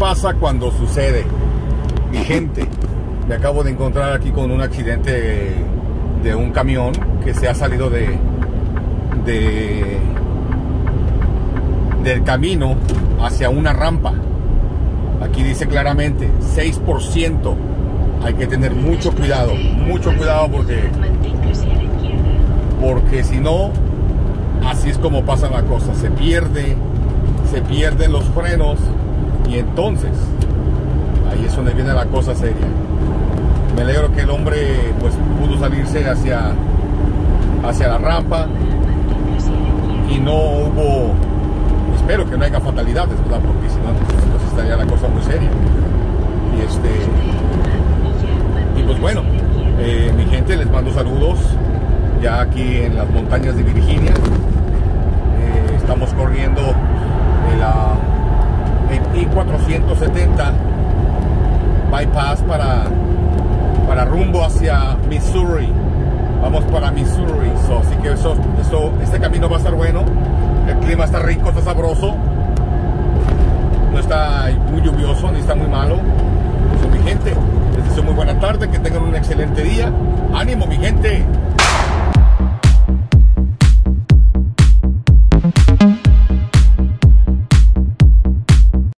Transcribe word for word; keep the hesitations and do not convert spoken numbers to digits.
pasa cuando sucede? Mi gente, me acabo de encontrar aquí con un accidente de un camión que se ha salido de, de del camino hacia una rampa. Aquí dice claramente seis por ciento. Hay que tener mucho cuidado, mucho cuidado porque porque si no, así es como pasa la cosa. Se pierde, se pierden los frenos y entonces ahí es donde viene la cosa seria. Me alegro que el hombre pues pudo salirse hacia hacia la rampa y no hubo, espero que no haya fatalidades, ¿verdad? Porque si no, pues estaría la cosa muy seria. Y este y pues bueno, eh, mi gente, les mando saludos ya aquí en las montañas de Virginia. Eh, estamos corriendo el, uh, el I cuatrocientos setenta bypass para para rumbo hacia Missouri. Vamos para Missouri, so, así que eso, eso, este camino va a estar bueno. El clima está rico, está sabroso, no está muy lluvioso ni está muy malo. So, mi gente, les deseo muy buena tarde, que tengan un excelente día. ¡Ánimo, mi gente!